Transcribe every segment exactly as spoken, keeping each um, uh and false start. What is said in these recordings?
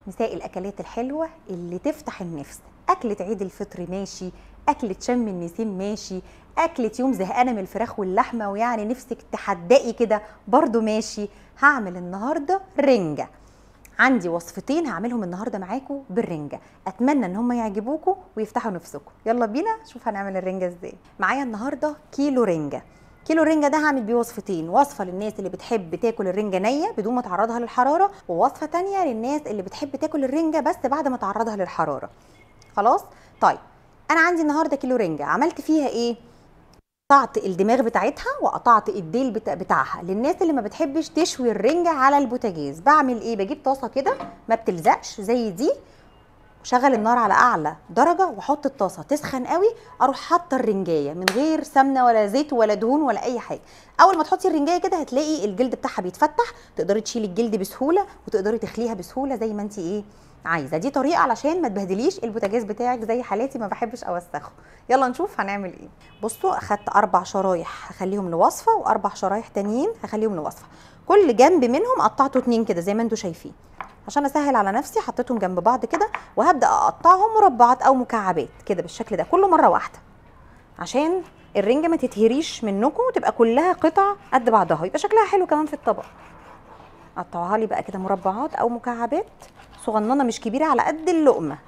مساء الاكلات الحلوه اللي تفتح النفس. اكله عيد الفطر ماشي، اكله شم النسيم ماشي، اكله يوم زهقانه من الفراخ واللحمه ويعني نفسك تحدقي كده برضو ماشي. هعمل النهارده رنجه. عندي وصفتين هعملهم النهارده معاكم بالرنجه، اتمنى ان هم يعجبوكم ويفتحوا نفسكم. يلا بينا نشوف هنعمل الرنجه ازاي. معايا النهارده كيلو رنجه. كيلو رنجه ده هعمل بيه وصفتين، وصفه للناس اللي بتحب تاكل الرنجه نيه بدون ما تعرضها للحراره، ووصفه تانية للناس اللي بتحب تاكل الرنجه بس بعد ما تعرضها للحراره. خلاص؟ طيب انا عندي النهارده كيلو رنجه، عملت فيها ايه؟ قطعت الدماغ بتاعتها وقطعت الديل بتاع بتاعها. للناس اللي ما بتحبش تشوي الرنجه على البوتاجاز بعمل ايه؟ بجيب طاسه كده ما بتلزقش زي دي، شغل النار على اعلى درجه واحط الطاسه تسخن قوي، اروح حاطه الرنجايه من غير سمنه ولا زيت ولا دهون ولا اي حاجه. اول ما تحطي الرنجايه كده هتلاقي الجلد بتاعها بيتفتح، تقدري تشيلي الجلد بسهوله وتقدري تخليها بسهوله زي ما انت ايه عايزه. دي طريقه علشان ما تبهدليش البوتاجاز بتاعك زي حالاتي ما بحبش اوسخه. يلا نشوف هنعمل ايه. بصوا اخدت اربع شرايح هخليهم لوصفه، واربع شرايح تانيين هخليهم لوصفه. كل جنب منهم قطعته اتنين كده زي ما انتم شايفين. عشان اسهل على نفسي حطيتهم جنب بعض كده، وهبدا اقطعهم مربعات او مكعبات كده بالشكل ده كله مره واحده، عشان الرنجه ما تتهريش منكم وتبقى كلها قطع قد بعضها، يبقى شكلها حلو كمان في الطبق. قطعوها لي بقى كده مربعات او مكعبات صغننه مش كبيره على قد اللقمه.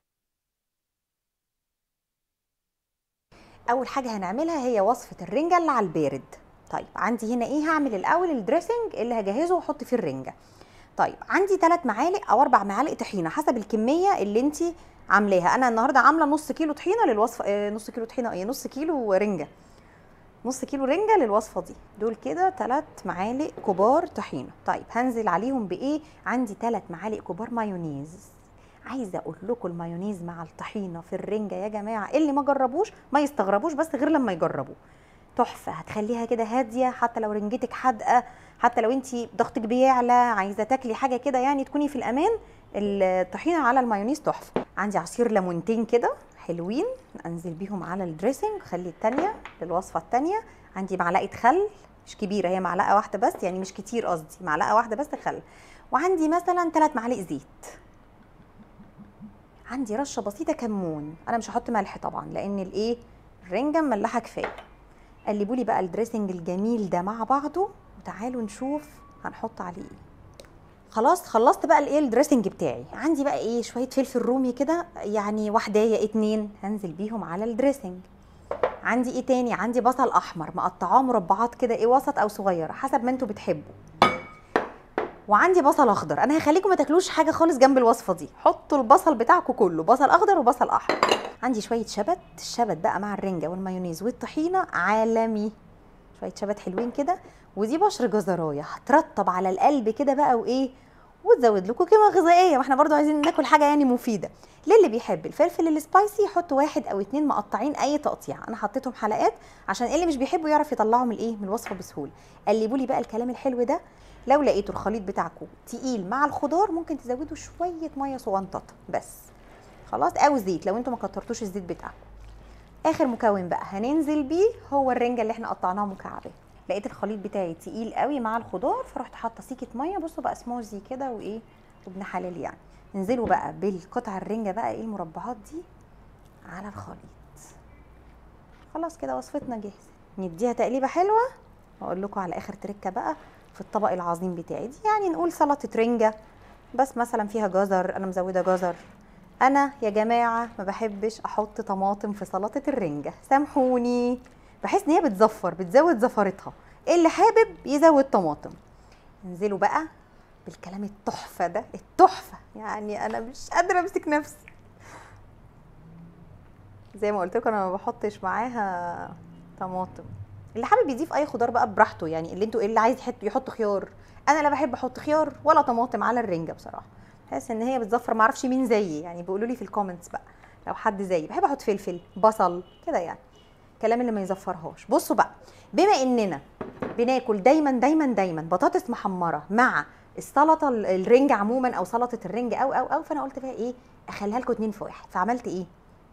اول حاجه هنعملها هي وصفه الرنجه اللي على البارد. طيب عندي هنا ايه؟ هعمل الاول الدريسنج اللي هجهزه واحط فيه الرنجه. طيب عندي ثلاث معالق او اربع معالق طحينه حسب الكميه اللي انت عاملاها. انا النهارده عامله نص كيلو طحينه للوصفه. آه نص كيلو طحينه ايه، نص كيلو رنجه. نص كيلو رنجه للوصفه دي. دول كده ثلاث معالق كبار طحينه. طيب هنزل عليهم بايه؟ عندي ثلاث معالق كبار مايونيز. عايزه اقول لكم المايونيز مع الطحينه في الرنجه يا جماعه، اللي ما جربوش ما يستغربوش بس غير لما يجربوا. تحفه، هتخليها كده هاديه حتى لو رنجتك حادقه، حتى لو انت ضغطك بيعلى عايزه تاكلي حاجه كده يعني تكوني في الامان، الطحينه على المايونيز تحفه. عندي عصير ليمونتين كده حلوين انزل بيهم على الدريسنج. خلي الثانيه للوصفه الثانيه. عندي معلقه خل مش كبيره، هي معلقه واحده بس يعني مش كتير، قصدي معلقه واحده بس خل. وعندي مثلا ثلاث معالق زيت. عندي رشه بسيطه كمون، انا مش هحط ملح طبعا لان الايه الرنجه مملحه كفايه. قلبوا لي بقى الدريسنج الجميل ده مع بعضه وتعالوا نشوف هنحط عليه ايه. خلاص خلصت بقى الايه الدريسنج بتاعي. عندي بقى ايه شويه فلفل رومي كده يعني واحدايه اتنين هنزل بيهم على الدريسنج. عندي ايه تاني؟ عندي بصل احمر مقطعاه مربعات كده ايه وسط او صغيره حسب ما انتوا بتحبوا. وعندي بصل اخضر. انا هخليكم ما تاكلوش حاجه خالص جنب الوصفه دي، حطوا البصل بتاعكم كله بصل اخضر وبصل احمر. عندي شويه شبت. الشبت بقى مع الرنجه والمايونيز والطحينه عالمي. شويه شبت حلوين كده. ودي بشر جزرايه هترطب على القلب كده بقى وايه وتزود لكم قيمه غذائيه، ما احنا برضو عايزين ناكل حاجه يعني مفيده. للي بيحب الفلفل السبايسي يحط واحد او اتنين مقطعين اي تقطيع، انا حطيتهم حلقات عشان اللي مش بيحبوا يعرف يطلعوا من الايه من الوصفه بسهوله. قلبوا لي بقى الكلام الحلو ده. لو لقيتوا الخليط بتاعكم تقيل مع الخضار ممكن تزودوا شويه ميه صغنططه بس. خلاص، او زيت لو انتوا ما كترتوش الزيت بتاعكم. اخر مكون بقى هننزل بيه هو الرنجه اللي احنا قطعناها مكعبات. لقيت الخليط بتاعي تقيل قوي مع الخضار فرحت حاطه سيكه ميه. بصوا بقى سموزي كده وايه وابن حلال يعني. انزلوا بقى بالقطع الرنجه بقى ايه المربعات دي على الخليط. خلاص كده وصفتنا جاهزه. نديها تقليبه حلوه واقول لكم على اخر تركه بقى في الطبق العظيم بتاعي دي. يعني نقول سلطه رنجه بس مثلا فيها جزر، انا مزوده جزر. انا يا جماعه ما بحبش احط طماطم في سلطه الرنجه، سامحوني، بحس ان هي بتزفر بتزود زفرتها. اللي حابب يزود طماطم. انزلوا بقى بالكلام التحفه ده التحفه، يعني انا مش قادره امسك نفسي. زي ما قلت لكم انا ما بحطش معاها طماطم. اللي حابب يضيف اي خضار بقى براحته، يعني اللي انتوا اللي عايز يحط يحط خيار. انا لا بحب احط خيار ولا طماطم على الرنجه بصراحه، بحس ان هي بتزفر. ما اعرفش مين زيي يعني، بيقولوا لي في الكومنتس بقى لو حد زيي. بحب احط فلفل بصل كده يعني الكلام اللي ما يزفرهاش. بصوا بقى، بما اننا بناكل دايما دايما دايما بطاطس محمره مع السلطه الرنج عموما او سلطه الرنج او او او فانا قلت بقى ايه اخليها لكم اتنين في واحد. فعملت ايه؟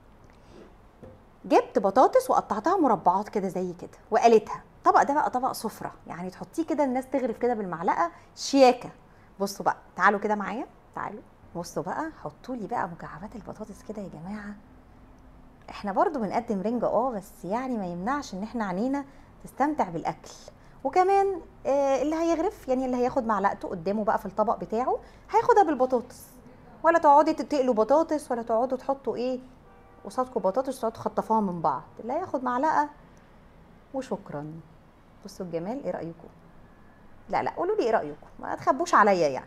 جبت بطاطس وقطعتها مربعات كده زي كده وقليتها. الطبق ده بقى طبق سفره يعني، تحطيه كده الناس تغرف كده بالمعلقه شياكه. بصوا بقى، تعالوا كده معايا، تعالوا بصوا بقى، حطوا لي بقى مكعبات البطاطس كده يا جماعه. احنا برضو بنقدم رنجة اه، بس يعني ما يمنعش ان احنا عينينا تستمتع بالاكل. وكمان آه اللي هيغرف يعني اللي هياخد معلقته قدامه بقى في الطبق بتاعه هياخدها بالبطاطس، ولا تقعدي تقلوا بطاطس ولا تقعدوا تحطوا ايه قصادكم بطاطس وتقعدوا تخطفوها من بعض. اللي هياخد معلقه وشكرا. بصوا الجمال، ايه رايكم؟ لا لا قولوا لي ايه رايكم، ما تخبوش عليا يعني.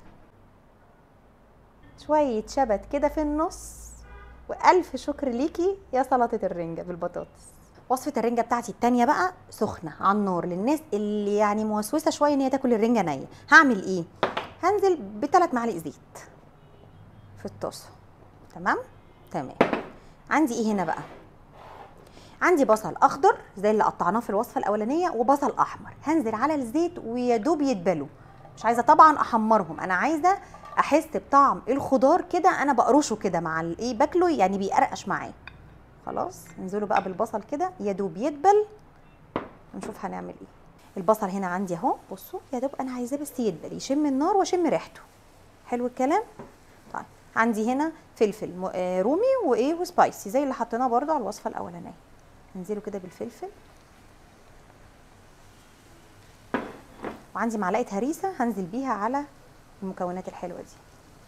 شويه شبت كده في النص، والف شكر ليكي يا سلطه الرنجه بالبطاطس. وصفه الرنجه بتاعتي التانية بقى سخنه على النار، للناس اللي يعني موسوسه شويه ان هي تاكل الرنجه نيه. هعمل ايه؟ هنزل بثلاث معالق زيت في الطاسه. تمام تمام. عندي ايه هنا بقى؟ عندي بصل اخضر زي اللي قطعناه في الوصفه الاولانيه، وبصل احمر. هنزل على الزيت ويا دوب يتبلوا، مش عايزه طبعا احمرهم، انا عايزه احس بطعم الخضار كده، انا بقرشه كده مع الايه باكله يعني بيقرقش معاه. خلاص انزلوا بقى بالبصل كده يا دوب يدبل، نشوف هنعمل ايه. البصل هنا عندي اهو، بصوا يا دوب انا عايزاه بس يدبل، يشم النار واشم ريحته. حلو الكلام. طيب عندي هنا فلفل رومي وايه وسبايسي زي اللي حطيناه برده على الوصفه الاولانيه. انزلوا كده بالفلفل، وعندي معلقه هريسه هنزل بيها على المكونات الحلوه دي.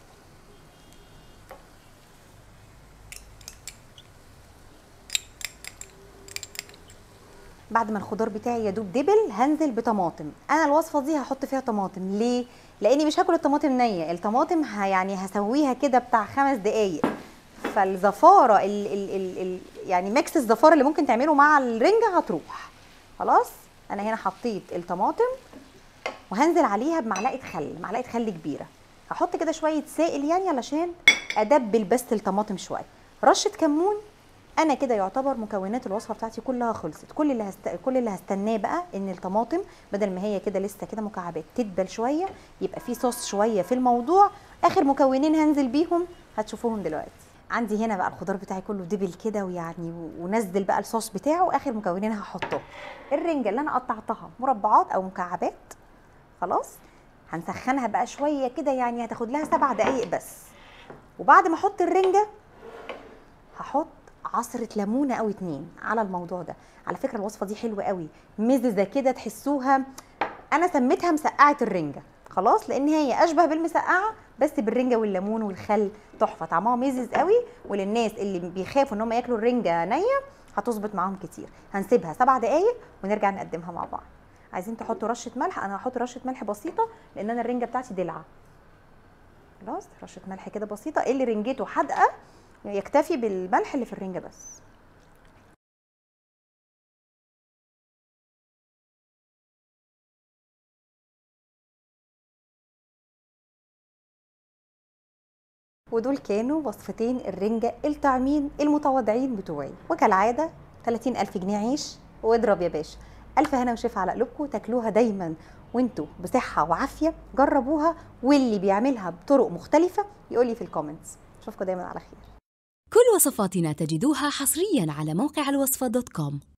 بعد ما الخضار بتاعي يا دوب دبل هنزل بطماطم. انا الوصفه دي هحط فيها طماطم ليه؟ لاني مش هاكل الطماطم نيه، الطماطم يعني هسويها كده بتاع خمس دقايق، فالزفاره ال ال ال ال يعني ميكس الزفاره اللي ممكن تعمله مع الرنجه هتروح. خلاص انا هنا حطيت الطماطم وهنزل عليها بمعلقه خل، معلقه خل كبيره. هحط كده شويه سائل يعني علشان ادبل بس الطماطم شويه، رشه كمون. انا كده يعتبر مكونات الوصفه بتاعتي كلها خلصت. كل اللي هست... كل اللي هستناه بقى ان الطماطم بدل ما هي كده لسه كده مكعبات تدبل شويه، يبقى في صوص شويه في الموضوع. اخر مكونين هنزل بيهم هتشوفوهم دلوقتي. عندي هنا بقى الخضار بتاعي كله دبل كده ويعني ونزل بقى الصوص بتاعه. اخر مكونين هحطهم الرنجه اللي انا قطعتها مربعات او مكعبات. خلاص هنسخنها بقى شويه كده، يعني هتاخد لها سبع دقايق بس. وبعد ما احط الرنجه هحط عصره ليمونه او اتنين على الموضوع ده. على فكره الوصفه دي حلوه قوي، مززه كده تحسوها. انا سميتها مسقعه الرنجه خلاص، لان هي اشبه بالمسقعه بس بالرنجه والليمون والخل. تحفه، طعمها مزز قوي، وللناس اللي بيخافوا ان هم ياكلوا الرنجه نيه هتظبط معاهم كتير. هنسيبها سبع دقايق ونرجع نقدمها مع بعض. عايزين تحطوا رشه ملح، انا هحط رشه ملح بسيطه لان انا الرنجه بتاعتي دلعه. خلاص رشه ملح كده بسيطه، اللي رنجته حادقه يكتفي بالملح اللي في الرنجه بس. ودول كانوا وصفتين الرنجه الطعمين المتواضعين بتوعي، وكالعاده تلاتين ألف جنيه عيش واضرب يا باشا. الف هنا وشفا على قلوبكم، تاكلوها دايما وانتوا بصحه وعافيه. جربوها، واللي بيعملها بطرق مختلفه يقولي في الكومنتس. اشوفكم دايما على خير. كل وصفاتنا تجدوها حصرياً على موقع الوصفة دوت كوم.